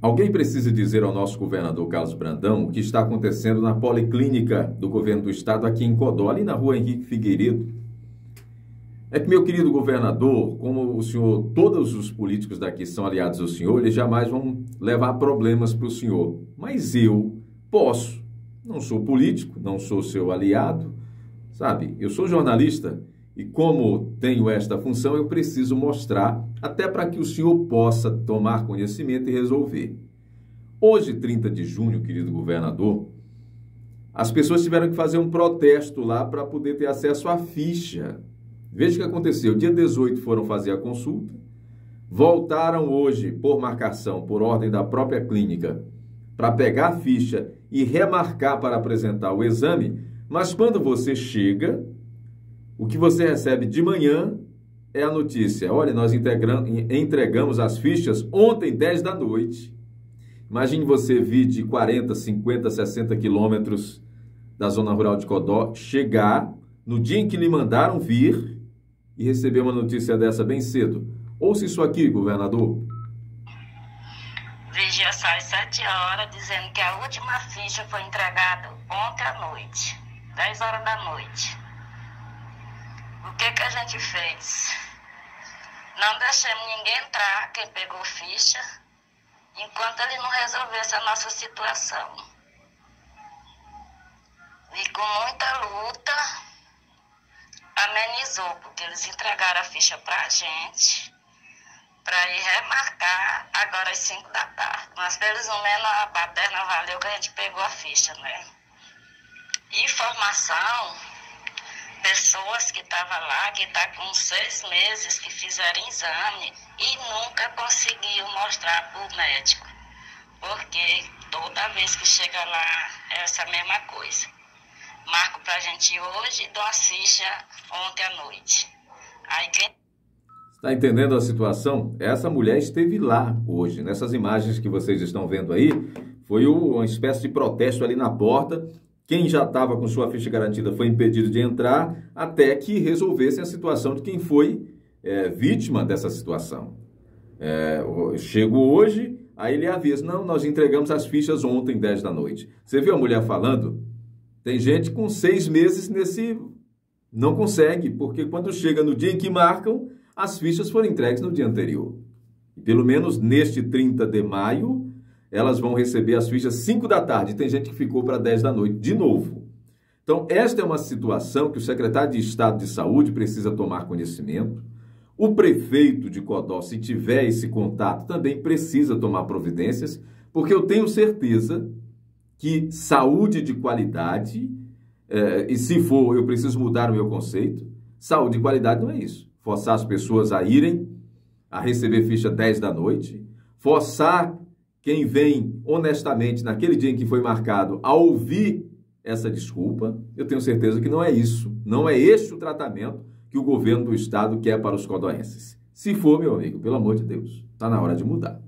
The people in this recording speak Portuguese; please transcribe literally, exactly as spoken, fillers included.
Alguém precisa dizer ao nosso governador Carlos Brandão o que está acontecendo na policlínica do governo do estado aqui em Codó, ali na rua Henrique Figueiredo. É que, meu querido governador, como o senhor, todos os políticos daqui são aliados ao senhor, eles jamais vão levar problemas para o senhor. Mas eu posso. Não sou político, não sou seu aliado, sabe? Eu sou jornalista e como tenho esta função, eu preciso mostrar até para que o senhor possa tomar conhecimento e resolver. Hoje, trinta de junho, querido governador, as pessoas tiveram que fazer um protesto lá para poder ter acesso à ficha. Veja o que aconteceu. Dia dezoito foram fazer a consulta, voltaram hoje por marcação, por ordem da própria clínica, para pegar a ficha e remarcar para apresentar o exame, mas quando você chega, o que você recebe de manhã é a notícia. Olha, nós entregamos as fichas ontem, dez da noite. Imagine você vir de quarenta, cinquenta, sessenta quilômetros da zona rural de Codó, chegar no dia em que lhe mandaram vir e receber uma notícia dessa bem cedo. Ouça isso aqui, governador. Vigia sai sete horas dizendo que a última ficha foi entregada ontem à noite, dez horas da noite. O que que a gente fez? Não deixamos ninguém entrar, quem pegou ficha, enquanto ele não resolvesse a nossa situação. E com muita luta, amenizou, porque eles entregaram a ficha pra gente, para ir remarcar agora às cinco da tarde. Mas pelo menos a paterna valeu que a gente pegou a ficha, né? Informação, pessoas que estavam lá, que tá com seis meses, que fizeram exame e nunca conseguiu mostrar para o médico. Porque toda vez que chega lá, é essa mesma coisa. Marco pra gente hoje e dou a ficha ontem à noite. Aí quem... Está entendendo a situação? Essa mulher esteve lá hoje. Nessas imagens que vocês estão vendo aí, foi uma espécie de protesto ali na porta. Quem já estava com sua ficha garantida foi impedido de entrar até que resolvessem a situação de quem foi é, vítima dessa situação. É, chego hoje, aí ele avisa, não, nós entregamos as fichas ontem, dez da noite. Você viu a mulher falando? Tem gente com seis meses nesse... não consegue, porque quando chega no dia em que marcam, as fichas foram entregues no dia anterior. E pelo menos neste trinta de maio, elas vão receber as fichas cinco da tarde. Tem gente que ficou para dez da noite de novo. Então, esta é uma situação que o secretário de Estado de Saúde precisa tomar conhecimento. O prefeito de Codó, se tiver esse contato, também precisa tomar providências, porque eu tenho certeza que saúde de qualidade, é, e se for, eu preciso mudar o meu conceito, saúde de qualidade não é isso. Forçar as pessoas a irem, a receber ficha dez da noite, forçar quem vem honestamente naquele dia em que foi marcado a ouvir essa desculpa, eu tenho certeza que não é isso. Não é este o tratamento que o governo do estado quer para os codóenses. Se for, meu amigo, pelo amor de Deus, está na hora de mudar.